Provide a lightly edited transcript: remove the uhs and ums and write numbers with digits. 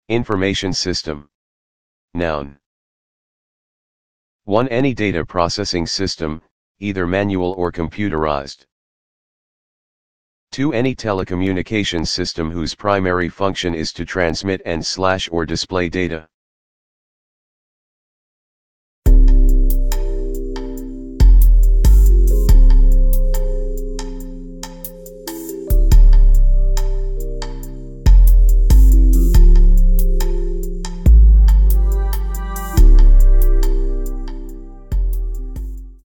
Information system. Noun. 1. Any data processing system, either manual or computerized. 2. Any telecommunications system whose primary function is to transmit and/or display data.